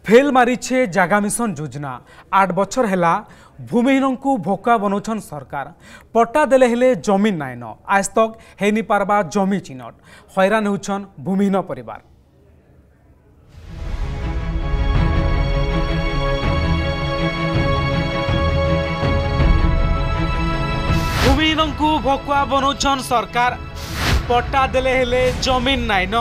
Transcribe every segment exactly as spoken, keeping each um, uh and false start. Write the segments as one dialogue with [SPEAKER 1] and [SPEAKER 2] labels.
[SPEAKER 1] Fail मारिछे जागा mission योजना आठ बछर हेला भूमिहीन को भोका बनौछन सरकार पट्टा देले हेले जमीन नाइन आज तक हेनी पारबा जमी चिन्हट हैरान होछन भूमिहीन परिवार। भूमिहीन को भोका बनौछन सरकार पट्टा देले हेले जमीन नाइन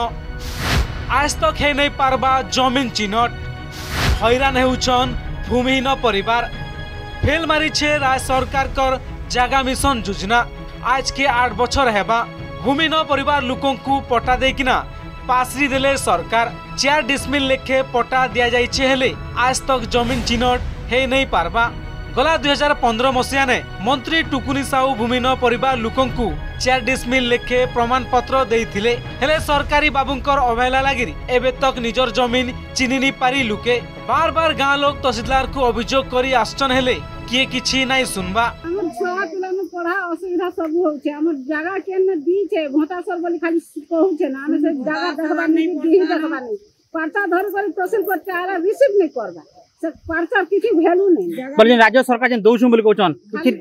[SPEAKER 1] आज तक हे नहीं पारबा जमीन चिन्हट हैरान होछन भूमिहीन परिवार। फेल मारिछे राज्य सरकार कर जागा मिशन योजना आज के आठ बछर हेबा भूमिहीन परिवार लोकों को पट्टा देकिना पासरी देले सरकार चार डिसमिल लेखे पट्टा दिया जाइछे हेले आज तक जमीन चिन्हट हे नहीं पारबा। गला दुई हजार पंद्रह मसीहा ने मंत्री टुकुनी साहू भूमिहीन परिवार लोकों को चार डिसमिल लेखे प्रमाण पत्र देइथिले हेले सरकारी बाबूंकर अवहेला लागिरी एबे तक निजर जमीन चिन्हि नहीं पारी लुके बार बार गाँव लोग तहसीलदार को अभियोग करी आश्चन हेले किए किछि नहीं सुनबा।
[SPEAKER 2] हमर छुआ पिला में पढ़ा असुविधा सब होउछे हमर जगह केन दी छे भोटा सर बोली खाली कहउछे ना हमें से जगह देखबा नहीं दी देखबा नहीं पर्चा धर कर तहसील पर चारा रिसीव नहीं करबा से पर्चा किछि वैल्यू नहीं
[SPEAKER 3] बोले राज्य सरकार जन दोछु बोली कहछन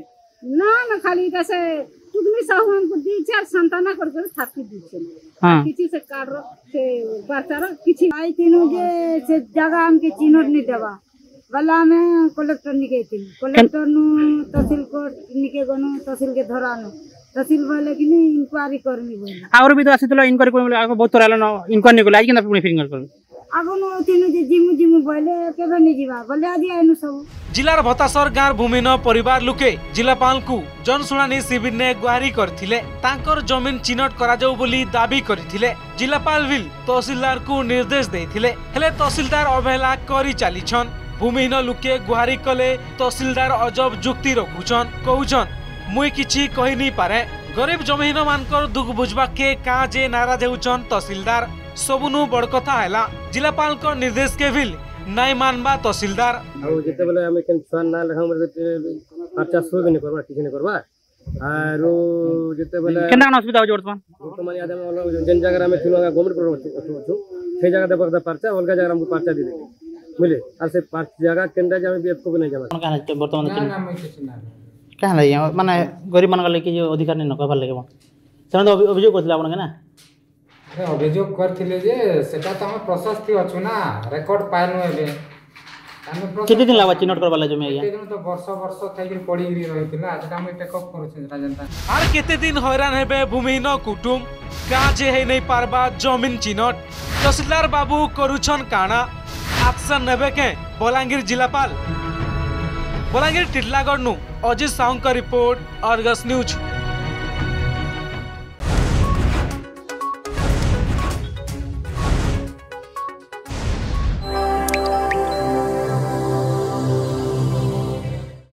[SPEAKER 2] ना ना खाली जैसे टुकनी साहू हमको दी चार संताना कर कर थाकी दी छे हां किछि से कार्ड से पर्चा किछि आई तीनो जे से जगह हमके चिन्हट नहीं देबा गला में कलेक्टर निके थी कलेक्टर नु तहसील कोर्ट निके गनो तहसील के धरानो तहसील वाले कि नहीं इंक्वायरी करनी बोला और भी तो आसीतलो इंक्वायरी कोन आगो बहुत रहलो न इंक्वायरी को लागी ना पुनी फिंगर कर आगो नो तीनो जे जिमु जिमु बोले केबे नहीं जीवा बोले आदि आइनु सब
[SPEAKER 1] जिलार भतासर गाँव भूमिहीन परिवार लोके जिलापाल को जनशुणानी शिविर ने गुहारी करथिले तांकर जमीन चिन्हट करा जाऊ बोली दाबी करथिले जिलापाल विल तहसीलदार को निर्देश देथिले हेले तहसीलदार अवहेला करी चालीछन भूमिहीन लोके गुहारी कले तहसीलदार अजब जुक्ति रखुछन कहउछन मुई किछि कहि नहीं पारे गरीब जमीहीन मानकर दुख बुझबा के का जे नाराज हेउछन तहसीलदार सबुनु बड़ कथा हैला जिलापाल को निर्देश के विल नाई मानबा तहसीलदार
[SPEAKER 4] और जते बेले हम केन छुआ ना हम पर्चा सोबे नहीं करबा किछ नहीं करबा आरो जते बेले
[SPEAKER 3] केना असुविधा हो वर्तमान
[SPEAKER 4] तो माने आदम जन जगह में थिलो गवर्नमेंट पर छु से जगह दे परदा पर्चा अलगा जगह हमको पर्चा दे दे मिले और से पांच जगह केंद्र जामे बीएफ को नहीं जाबा
[SPEAKER 3] का वर्तमान
[SPEAKER 4] ना ना मैं किछ ना
[SPEAKER 3] का लै माने गरीब मन के जो अधिकार नहीं न कहबा लेबो सेन तो अभियोग करथिला आपन के ना
[SPEAKER 5] अरे अभियोग करथिले जे सेटा त हम प्रशस्ति अछु ना रेकॉर्ड पाइनु एबे
[SPEAKER 3] कितने दिन लागबा चिन्हट करबा जमी या
[SPEAKER 5] दिन तो वर्ष वर्ष थाइकिन पड़ी गिरी रहितिला सेटा हम टेक अप करू छै जनता
[SPEAKER 1] आर केते दिन हैरान हेबे भूमिहीन कुटुम का जे हे नहीं पारबा जमीन चिन्हट तहसीलदार बाबू करूछन काना एक्शन नेबे के बलांगीर जिलापाल बलांगीर टिटलागढ़ नु अजित साहू का रिपोर्ट अर्गस न्यूज।